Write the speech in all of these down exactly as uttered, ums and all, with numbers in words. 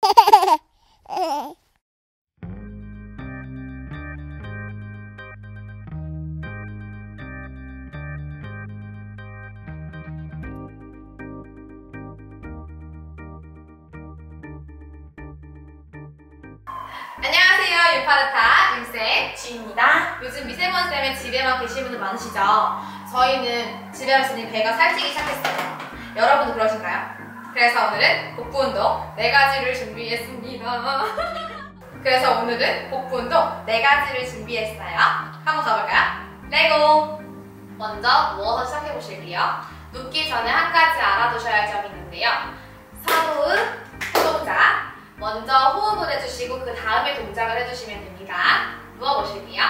안녕하세요. 유파르타 윤쌤 지입니다. 요즘 미세먼지 때문에 집에만 계신 분들 많으시죠? 저희는 집에만 있으니 배가 살찌기 시작했어요. 여러분도 그러신가요? 그래서 오늘은 복부 운동 네 가지를 준비했습니다. 그래서 오늘은 복부 운동 네 가지를 준비했어요. 한번 가볼까요? 레고! 먼저 누워서 시작해 보실게요. 눕기 전에 한 가지 알아두셔야 할 점이 있는데요. 서호흡, 호동작. 먼저 호흡을 해주시고 그 다음에 동작을 해주시면 됩니다. 누워보실게요.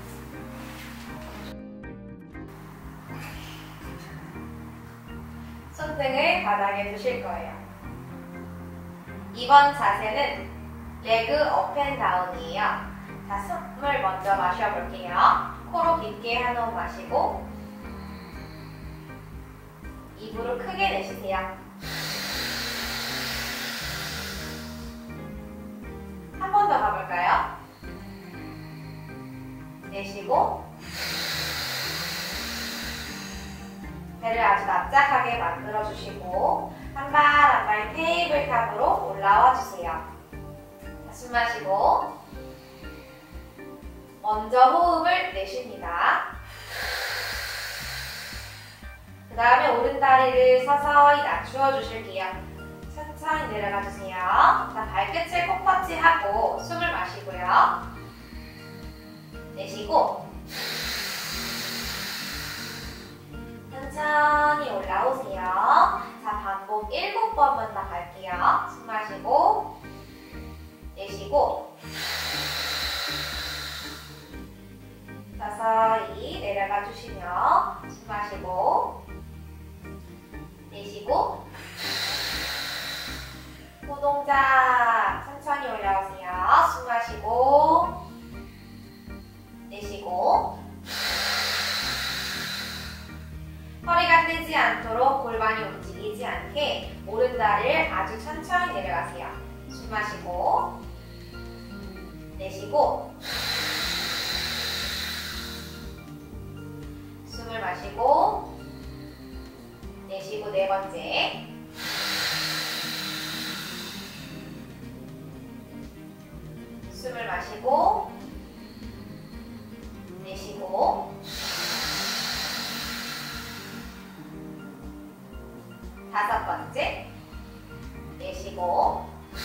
손등을 바닥에 두실 거예요. 이번 자세는 레그 업앤다운이에요. 자, 숨을 먼저 마셔볼게요. 코로 깊게 한 호흡 마시고 입으로 크게 내쉬세요. 한 번 더 가볼까요? 내쉬고 배를 아주 납작하게 만들어주시고 한 발 한 발 테이블탑으로 올라와 주세요. 숨 마시고 먼저 호흡을 내쉽니다. 그 다음에 오른다리를 서서히 낮추어 주실게요. 천천히 내려가 주세요. 자, 발끝을 콩깍지하고 숨을 마시고요. 내쉬고 천천히 올라오세요. 자, 반복 일곱 번만 더 갈게요. 숨 마시고 내쉬고 서서히 내려가 주시며 숨 마시고 내쉬고 호동작 천천히 올라오세요. 숨 마시고 내쉬고 허리가 뜨지 않도록 골반이 움직이지 않게 오른다리를 아주 천천히 내려가세요. 숨 마시고 내쉬고 숨을 마시고 내쉬고 네 번째 숨을 마시고 내쉬고 다섯 번째 내쉬고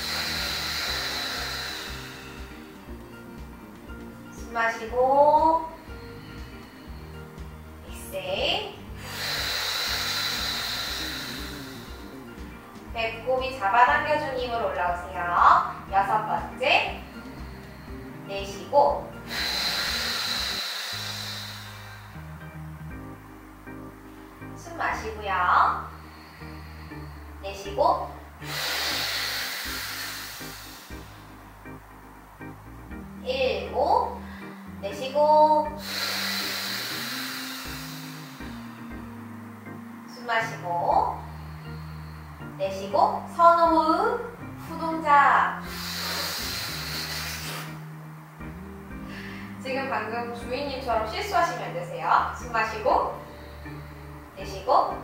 숨 마시고 익셀 배꼽이 잡아당겨준 힘으로 올라오세요. 여섯 번째 내쉬고 숨 마시고요. 내쉬고 일곱 내쉬고 숨 마시고 내쉬고 선호흡 후동작. 지금 방금 주인님처럼 실수하시면 안 되세요. 숨 마시고 내쉬고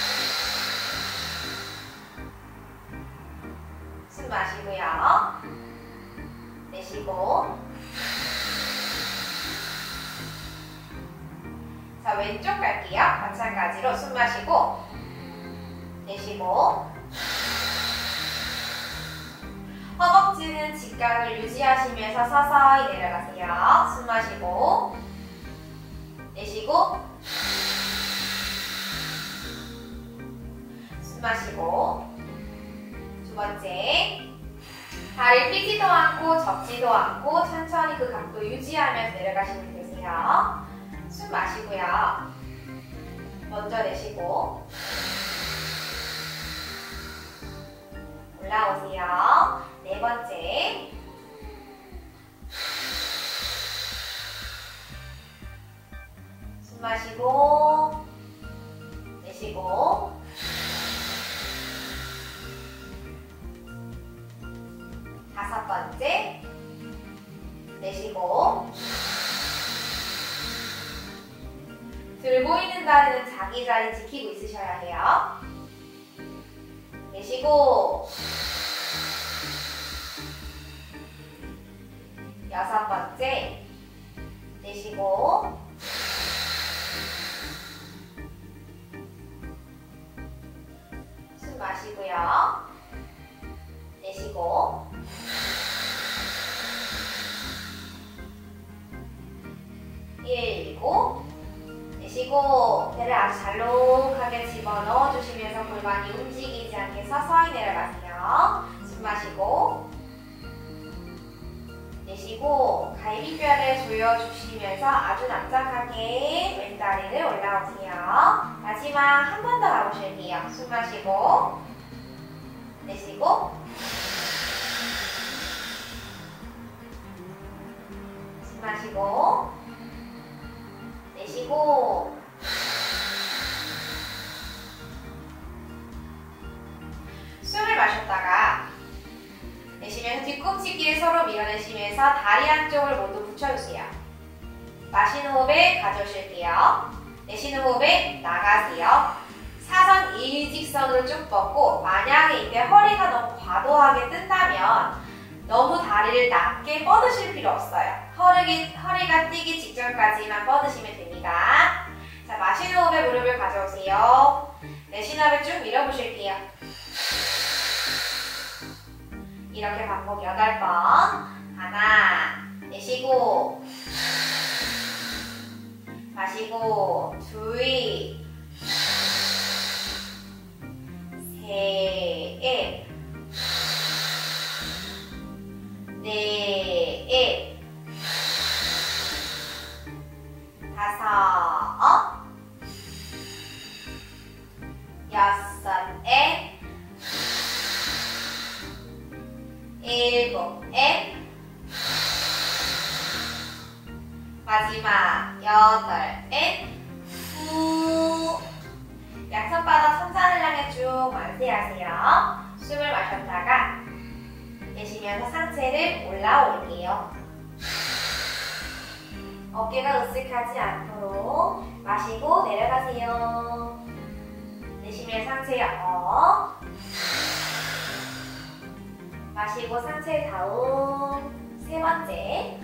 숨 마시고요. 내쉬고 자, 왼쪽 갈게요. 마찬가지로 숨 마시고 내쉬고 허벅지는 직각을 유지하시면서 서서히 내려가세요. 숨 마시고 내쉬고 숨 마시고 두 번째 발을 펴지도 않고 접지도 않고 천천히 그 각도 유지하면서 내려가시면 되세요. 숨 마시고요. 먼저 내쉬고 올라오세요. 네 번째 숨 마시고 내쉬고 다섯 번째. 내쉬고. 들고 있는 다리는 자기 자리 지키고 있으셔야 해요. 내쉬고. 여섯 번째. 내쉬고. 숨 마시고요. 내쉬고. 일곱. 내쉬고. 배를 아주 잘록하게 집어넣어 주시면서 골반이 움직이지 않게 서서히 내려가세요. 숨 마시고. 내쉬고. 갈비뼈를 조여주시면서 아주 납작하게 왼다리를 올라오세요. 마지막 한 번 더 가보실게요. 숨 마시고. 내쉬고. 숨 마시고. 내쉬고. 숨을 마셨다가 내쉬면서 뒤꿈치끼리 서로 밀어내시면서 다리 한쪽을 모두 붙여주세요. 마시는 호흡에 가져오실게요. 내쉬는 호흡에 나가세요. 사선 일직선으로 쭉 뻗고 만약에 이때 허리가 너무 과도하게 뜬다면 너무 다리를 낮게 뻗으실 필요 없어요. 허리, 허리가 뛰기 직전까지만 뻗으시면 됩니다. 자, 마시는 호흡에 무릎을 가져오세요. 내쉬는 호흡에 쭉 밀어보실게요. 이렇게 반복 여덟 번. 하나. 내쉬고. 마시고. 둘. 셋. 넷. 다섯. 여섯. 넷. 일곱. 넷. 마지막 여덟. 넷. 후. 양손바닥 손산을 향해 쭉 만세하세요. 숨을 마셨다가 내쉬면서 상체를 올라올게요. 어깨가 으쓱하지 않도록 마시고 내려가세요. 내쉬면 상체 업. 마시고 상체 다운. 세 번째.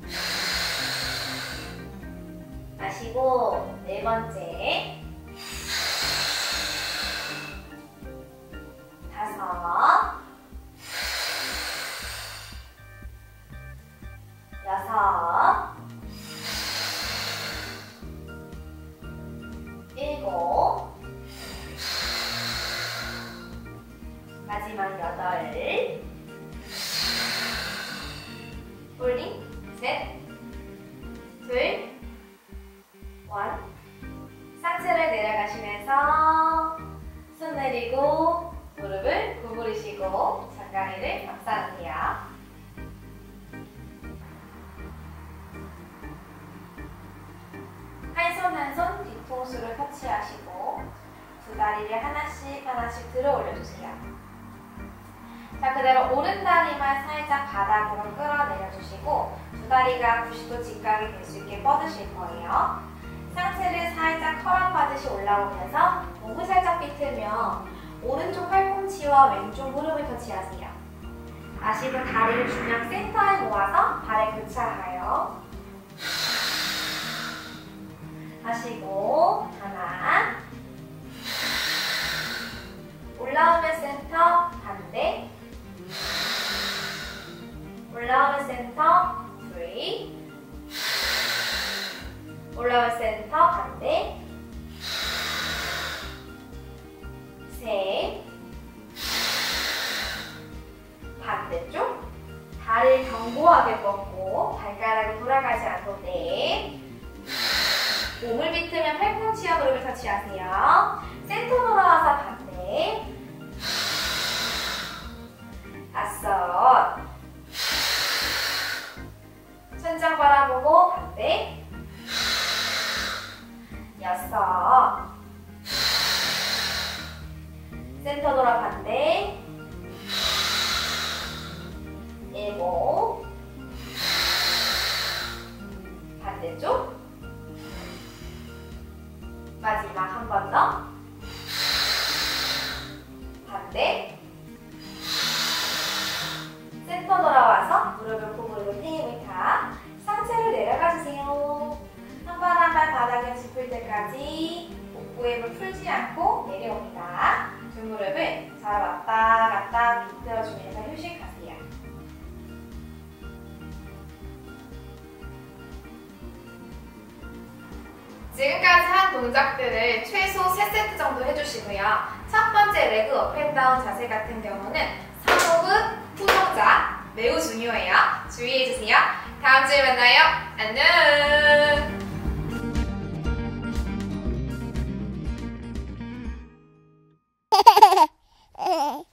마시고 네 번째. 다섯. 여섯. 일곱. 마지막 여덟. 홀딩. 셋. 둘. 원. 상체를 내려가시면서 손 내리고 무릎을 구부리시고 장가리를 감싸주세요. 한 손 한 손 뒤통수를 터치하시고 두 다리를 하나씩 하나씩 들어 올려주세요. 자, 그대로 오른 다리만 살짝 바닥으로 끌어내려주시고 두 다리가 구십 도 직각이 될 수 있게 뻗으실 거예요. 상체를 살짝 털어가듯이 올라오면서 목을 살짝 비틀며 오른쪽 팔꿈치와 왼쪽 무릎을 터치하세요. 마시고 다리를 중량 센터에 모아서 발에 교차하여 하시고 하나. 올라오면 센터 반대. 올라오면 센터 둘. 올라올 센터 반대. 셋. 반대쪽. 다리를 견고하게 뻗고 발가락이 돌아가지 않도록 넷. 몸을 비트면 팔꿈치와 무릎을 터치하세요. 센터 돌아와서 반대. 다섯. 천장 바라보고 반대. 여섯. 센터 돌아 반대. 지금까지 한 동작들을 최소 세 세트 정도 해주시고요. 첫 번째 레그 업앤다운 자세 같은 경우는 상호흡, 후동작 매우 중요해요. 주의해주세요. 다음 주에 만나요. 안녕.